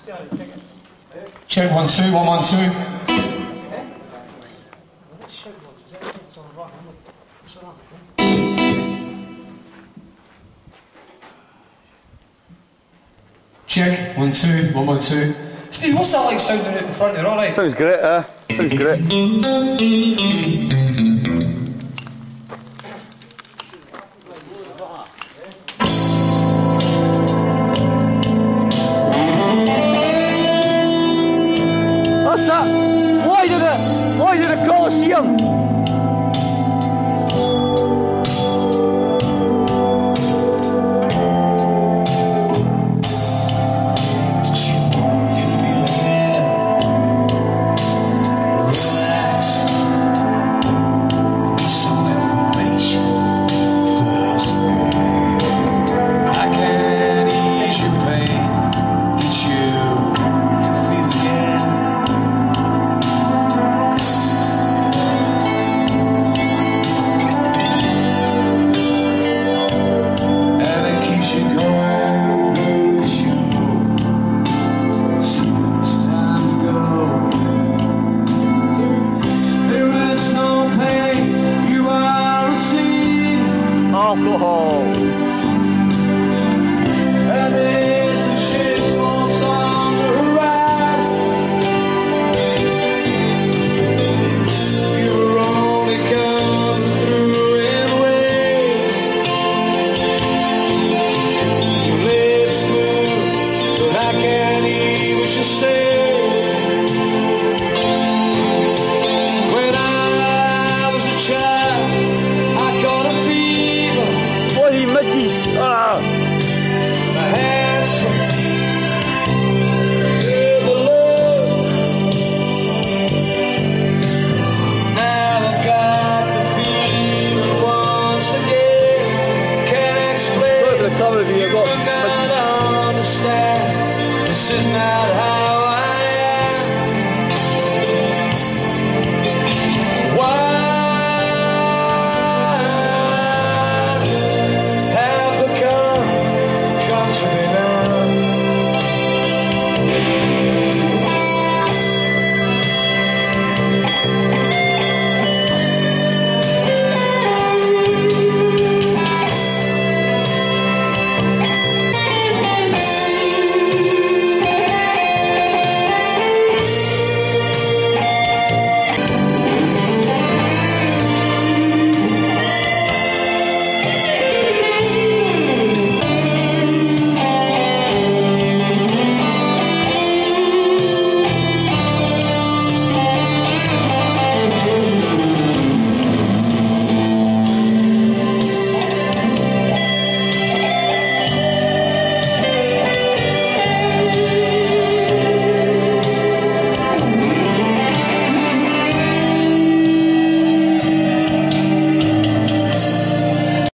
Check 1 2 1 1 2. Check 1 2 1 1 2. Steve, what's that like sounding out the front there? All right. Sounds great, sounds great. That's it! Fly to the Coliseum! Alcohol. And there's the shit smokes on the horizon. You were only coming through in waves. Your lips move, but I can't hear what you say. When I was a child, I caught a fever. Bloody midges! Ah! My hands feel the love. Now I got the fever once again. Can't explain. Sorry for the cover of you, I got midges. Understand. This is not